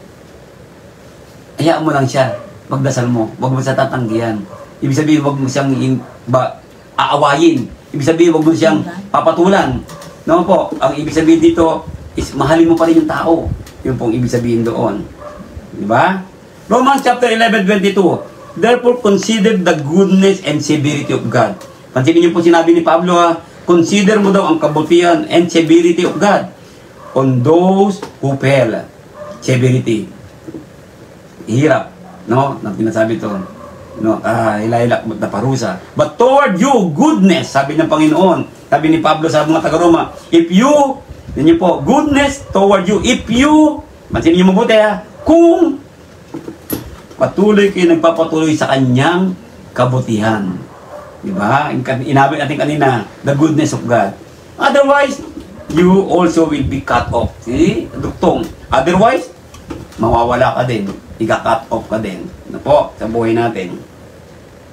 hayaan mo lang siya, magdasal mo, wag mo siya tatanggihan. Ibig sabihin, wag mo siyang in, ba, aawayin. Ibig sabihin, wag mo siyang papatulan. No po, ang ibig sabihin dito is mahalin mo pa rin yung tao. Yun pong ibig sabihin doon. Diba? Romans chapter eleven twenty-two. Therefore, consider the goodness and severity of God. Pansinin niyo po sinabi ni Pablo ha, consider mo daw ang kabutihan and severity of God on those who fail. Severity. Hirap. No? Nang pinasabi ito. No? Ah, hila-hila na parusa. But toward you, goodness, sabi ng Panginoon. Sabi ni Pablo sa mga taga-Roma, if you, yun niyo po, goodness toward you, if you, mansinin niyo mabuti ha, kung patuloy kayo nagpapatuloy sa kanyang kabutihan. Diba? Inabi natin kanina, the goodness of God. Otherwise, you also will be cut off. See? Duktong. Otherwise, mawawala ka din. Ika-cut off ka din. Ano po? Sa buhay natin.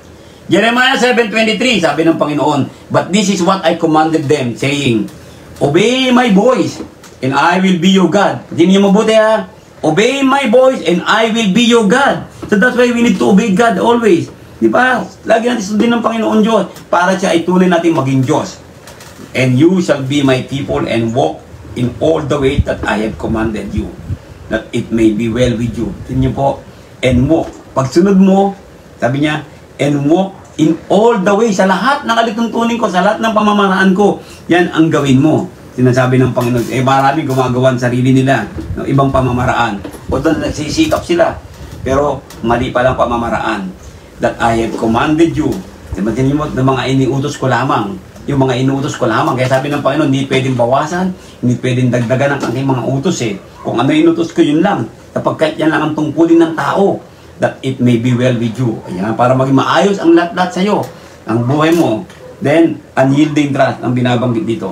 Jeremiah seven twenty-three, sabi ng Panginoon, "But this is what I commanded them, saying, Obey my voice, and I will be your God." Hindi niyo mabuti ha? Obey my voice, and I will be your God. So that's why we need to obey God always. Di ba? Lagi natin sundin ng Panginoon Diyos para siya ay tunay natin maging Diyos. "And you shall be my people and walk in all the way that I have commanded you, that it may be well with you." Tingnan niyo po, and walk. Pag sunod mo, sabi niya, and walk in all the way, sa lahat ng alituntunin ko, sa lahat ng pamamaraan ko, yan ang gawin mo. Sinasabi ng Panginoon, eh maraming gumagawa ang sarili nila ng ibang pamamaraan. O doon nagsisikap sila, pero mali palang pamamaraan. "That I have commanded you." Diba, tingnan mo, ng mga iniutos ko lamang. Yung mga inuutos ko lamang. Kaya sabi ng Panginoon, hindi pwedeng bawasan, hindi pwedeng dagdagan ang aking mga utos eh. Kung ano inutos ko, yun lang. Kapag kahit yan lang ang tungkulin ng tao, that it may be well with you. Ayan, para maging maayos ang lahat-lahat sa'yo, ang buhay mo. Then, unyielding trust, ang binabanggit dito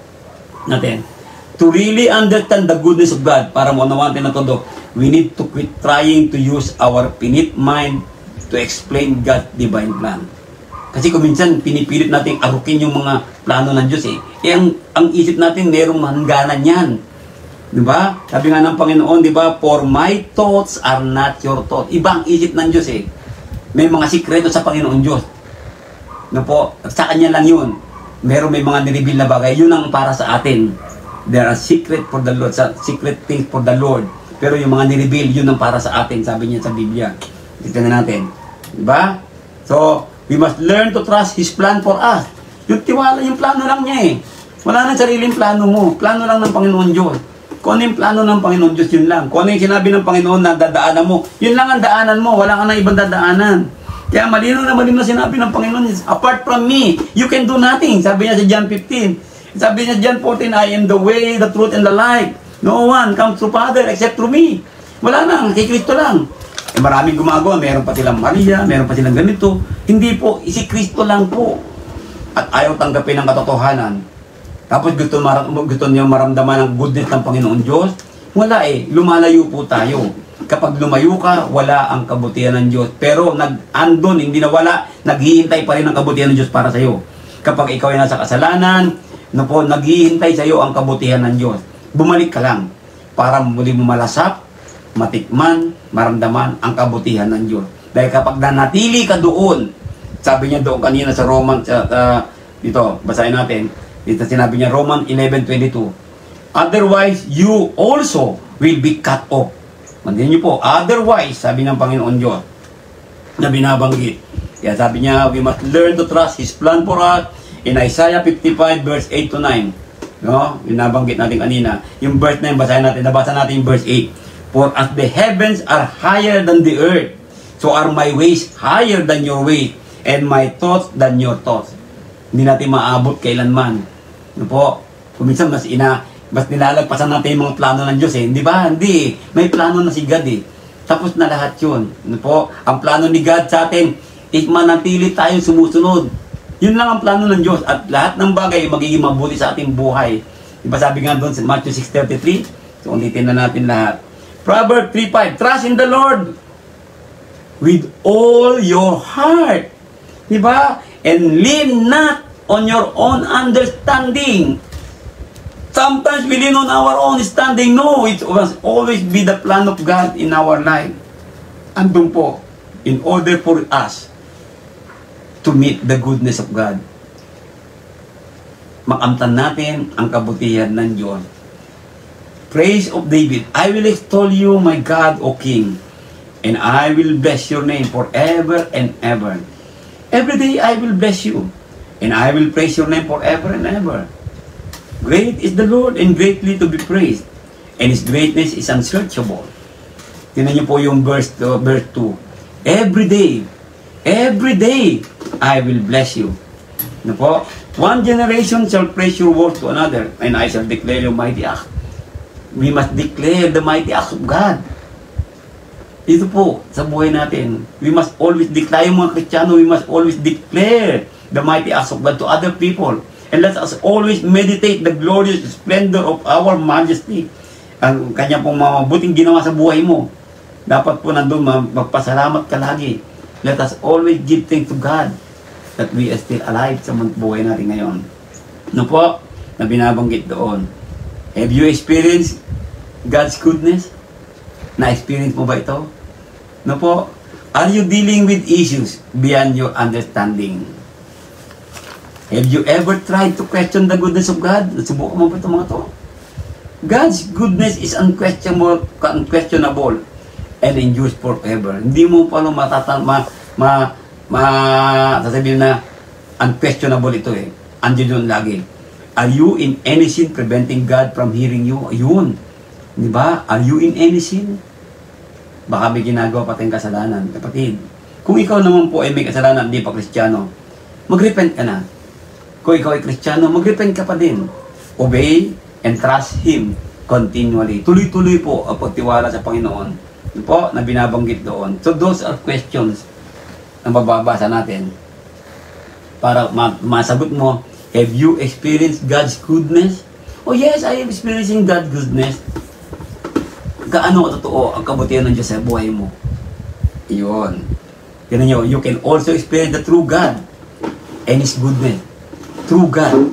natin. To really understand the goodness of God, para maunawaan natin na todo, we need to quit trying to use our finite mind to explain God's divine plan. Kasi kung minsan, pinipilit natin arukin yung mga plano ng Diyos eh. Eh, ang, ang isip natin, merong hangganan yan. Diba? Sabi nga ng Panginoon, diba? "For my thoughts are not your thoughts." Iba ang isip ng Diyos eh. May mga sikreto sa Panginoon Diyos. No po? Sa Kanya lang yun. Meron may mga nireveal na bagay. Yun ang para sa atin. There are secret for the Lord. Secret things for the Lord. Pero yung mga nireveal, yun ang para sa atin. Sabi niya sa Biblia. Tignan natin. Diba? So, we must learn to trust His plan for us. Yung tiwala, yung plano lang niya eh. Wala nang sariling plano mo. Plano lang ng Panginoon Diyos. Kung ano yung plano ng Panginoon Diyos, yun lang. Kung ano yung sinabi ng Panginoon na dadaanan mo, yun lang ang daanan mo. Wala ka na ibang dadaanan. Kaya malino na malino sinabi ng Panginoon, "Apart from me, you can do nothing." Sabi niya sa John fifteen. Sabi niya sa John fourteen, "I am the way, the truth, and the life. No one comes to Father except through me." Wala na, kay Kristo lang. Eh, maraming gumagawa. Meron pa silang Maria, meron pa silang ganito. Hindi po, si Kristo lang po. At ayaw tanggapin ang katotohanan. Tapos gusto, gusto niyo maramdaman ang goodness ng Panginoon Diyos? Wala eh. Lumalayo po tayo. Kapag lumayo ka, wala ang kabutihan ng Diyos. Pero nag-andon, hindi na wala, naghihintay pa rin ang kabutihan ng Diyos para sa iyo. Kapag ikaw ay nasa kasalanan, no po, naghihintay sa iyo ang kabutihan ng Diyos. Bumalik ka lang para muli mo malasap, matikman, maramdaman ang kabutihan ng Diyos. Dahil kapag nanatili ka doon, sabi niya doon kanina sa Roman, uh, uh, dito, basahin natin. Dito sinabi niya, Romans eleven twenty-two. "Otherwise, you also will be cut off." Mandiyan niyo po, otherwise, sabi ng Panginoon Diyos, na binabanggit. Kaya sabi niya, we must learn to trust His plan for us in Isaiah fifty-five, verse eight to nine. No? Binabanggit natin kanina. Yung verse na yun, basahin natin. Nabasa natin yung verse eight. "For as the heavens are higher than the earth, so are my ways higher than your ways, and my thoughts than your thoughts." Hindi natin maabot kailanman. Ano po? Kung minsan mas ina, mas nilalagpasan natin yung mga plano ng Diyos eh. Di ba? Hindi. May plano na si God eh. Tapos na lahat yun. Ano po? Ang plano ni God sa atin is manatili tayo sumusunod. Yun lang ang plano ng Diyos. At lahat ng bagay magiging mabuti sa ating buhay. Di ba sabi nga doon sa Matthew six thirty-three? So, ulitin na natin lahat. Proverbs three five. "Trust in the Lord with all your heart." Di ba? "And lean not on your own understanding." Sometimes we lean on our own understanding. No, it must always be the plan of God in our life. Andun po, in order for us to meet the goodness of God. Makamtan natin ang kabutihan ng Diyos. Praise of David. "I will extol you, my God, O King, and I will bless your name forever and ever." Every day I will bless you, and I will praise your name forever and ever. Great is the Lord and greatly to be praised, and His greatness is unsearchable. Tingnan niyo po yung verse, uh, verse two. Every day, every day, I will bless you. Ano po? "One generation shall praise your works to another, and I shall declare your mighty acts." We must declare the mighty acts of God. Ito po, sa buhay natin. We must always declare, yung mga Kristiyano, we must always declare the mighty acts of God to other people. And let us always meditate the glorious splendor of our majesty. Ang kanya pong mabuting ginawa sa buhay mo. Dapat po nandun magpasalamat ka lagi. Let us always give thanks to God that we are still alive sa buhay natin ngayon. Ano po, na binabanggit doon. Have you experienced God's goodness? Na-experience mo ba ito? Ano po, are you dealing with issues beyond your understanding? Have you ever tried to question the goodness of God? Subukan mo ba ito mga to? God's goodness is unquestionable, unquestionable and endures forever. Hindi mo pa matatan ma ma ma sasabihin na unquestionable ito eh. Andiyan yun lagi. Are you in any sin preventing God from hearing you? Ayun. Di ba? Are you in any sin? Baka may ginagawa pa tayong kasalanan. Kapatid, kung ikaw naman po ay may kasalanan, hindi pa Kristiyano, mag-repent ka na. Kung ikaw ay Kristiyano, mag-repent ka pa din. Obey and trust Him continually. Tuloy-tuloy po ang pagtiwala sa Panginoon. Yun po, na binabanggit doon. So those are questions na mababasa natin para ma masagot mo. Have you experienced God's goodness? Oh yes, I am experiencing God's goodness. Gaano totoo ang kabutihan ng Diyos sa buhay mo? Iyon. Tignan nyo, you can also experience the true God and His goodness. True God.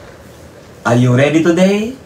Are you ready today?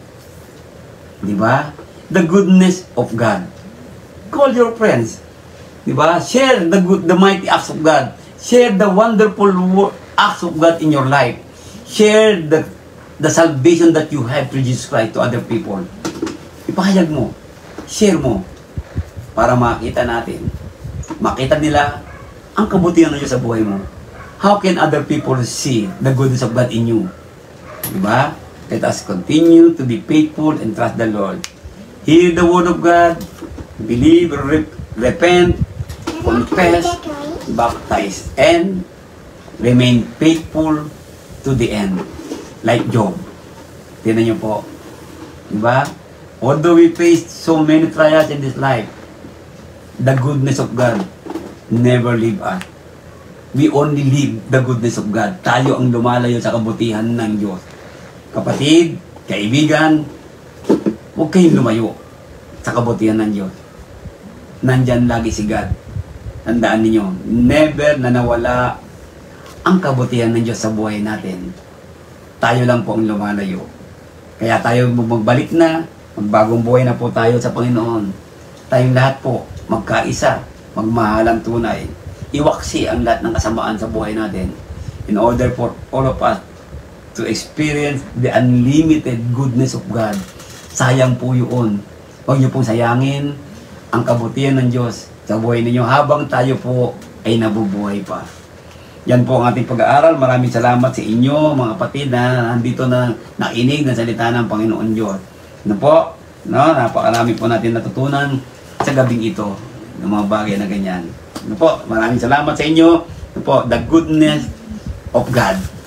Di ba? The goodness of God. Call your friends. Di ba? Share the good, the mighty acts of God. Share the wonderful acts of God in your life. Share the the salvation that you have through Jesus Christ to other people. Ipahayag mo. Share mo. Para makita natin. Makita nila ang kabutihan ng Diyos sa buhay mo. How can other people see the goodness of God in you? Diba? Let us continue to be faithful and trust the Lord. Hear the word of God. Believe, rep repent, confess, baptize, and remain faithful to the end. Like Job. Tignan niyo po. Diba? Although we face so many trials in this life, the goodness of God never leave us. We only live the goodness of God. Tayo ang lumalayo sa kabutihan ng Diyos. Kapatid, kaibigan, huwag kayong lumayo sa kabutihan ng Diyos. Nandyan lagi si God. Tandaan ninyo, never na nawala ang kabutihan ng Diyos sa buhay natin. Tayo lang po ang lumalayo. Kaya tayo magbalik na, magbagong buhay na po tayo sa Panginoon. Tayong lahat po, magkaisa, magmahalang tunay. Iwaksi ang lahat ng kasamaan sa buhay natin in order for all of us to experience the unlimited goodness of God. Sayang po yun. Huwag niyo pong sayangin ang kabutihan ng Diyos sa buhay ninyo habang tayo po ay nabubuhay pa. Yan po ang ating pag-aaral. Maraming salamat sa inyo, mga kapatid, na nandito na nakinig ng salita ng Panginoon Diyos. Ano po? No? Napakarami po natin natutunan sa gabing ito ng mga bagay na ganyan. Ano po? Maraming salamat sa inyo. Ano po? The goodness of God.